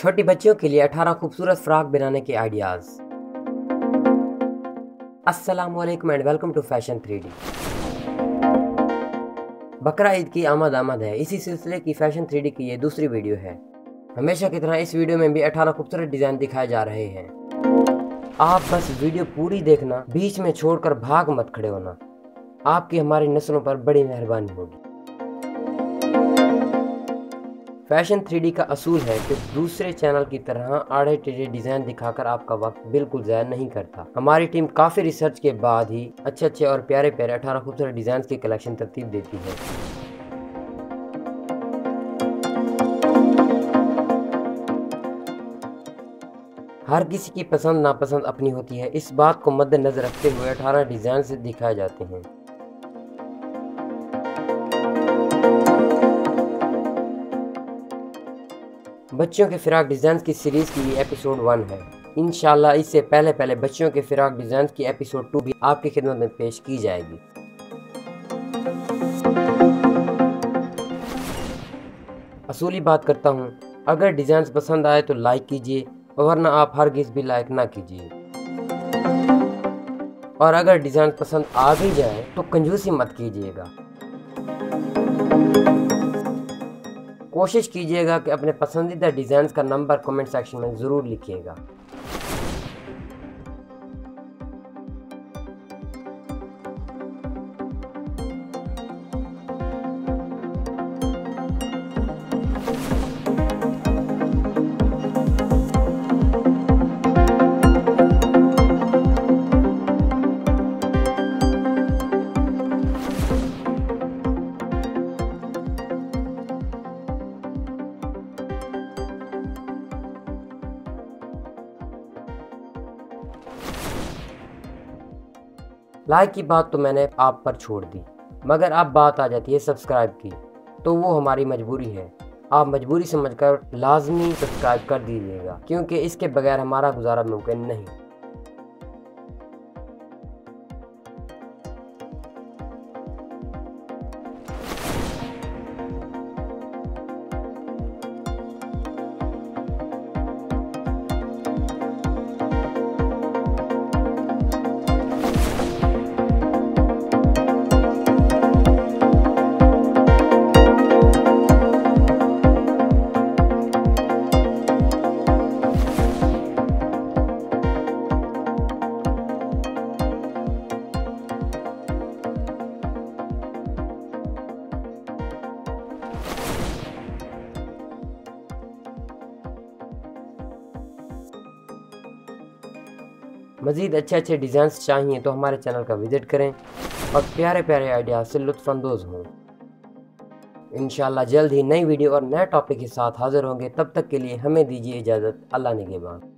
छोटी बच्चियों के लिए 18 खूबसूरत फ्रॉक बनाने के आइडियाज। अस्सलामुअलैकुम and welcome to fashion 3D। बकरा ईद की आमद है। इसी सिलसिले की फैशन 3D की ये दूसरी वीडियो है। हमेशा की तरह इस वीडियो में भी 18 खूबसूरत डिजाइन दिखाए जा रहे हैं। आप बस वीडियो पूरी देखना, बीच में छोड़कर भाग मत खड़े होना। आपकी हमारी नस्लों पर बड़ी मेहरबानी होगी। फैशन 3D का असूल है कि दूसरे चैनल की तरह आड़े टेढ़े डिजाइन दिखाकर आपका वक्त बिल्कुल ज़ाया नहीं करता। हमारी टीम काफ़ी रिसर्च के बाद ही अच्छे और प्यारे 18 खूबसूरत डिजाइन की कलेक्शन तरतीब देती है। हर किसी की पसंद नापसंद अपनी होती है। इस बात को मद्देनजर रखते हुए 18 डिजाइन से दिखाए जाते हैं। बच्चों के फिराक डिजाइन की सीरीज की एपिसोड 1 है। इंशाल्लाह इससे पहले बच्चों के फिराक डिजाइन की एपिसोड 2 भी आपकी खिदमत में पेश की जाएगी। असूली बात करता हूँ, अगर डिजाइन पसंद आए तो लाइक कीजिए, वरना आप हरगिज़ भी लाइक ना कीजिए। और अगर डिजाइन पसंद आ भी जाए तो कंजूसी मत कीजिएगा। कोशिश कीजिएगा कि अपने पसंदीदा डिजाइन का नंबर कमेंट सेक्शन में ज़रूर लिखिएगा। लाइक की बात तो मैंने आप पर छोड़ दी, मगर अब बात आ जाती है सब्सक्राइब की, तो वो हमारी मजबूरी है। आप मजबूरी समझकर लाजमी सब्सक्राइब कर दीजिएगा, क्योंकि इसके बगैर हमारा गुजारा मुमकिन नहीं। मज़ीद अच्छे डिज़ाइंस चाहिए तो हमारे चैनल का विज़िट करें और प्यारे आइडियाज़ से लुत्फ़अंदोज़ हों। इंशाल्लाह जल्द ही नई वीडियो और नए टॉपिक के साथ हाज़िर होंगे। तब तक के लिए हमें दीजिए इजाज़त। अल्लाह निगहबान।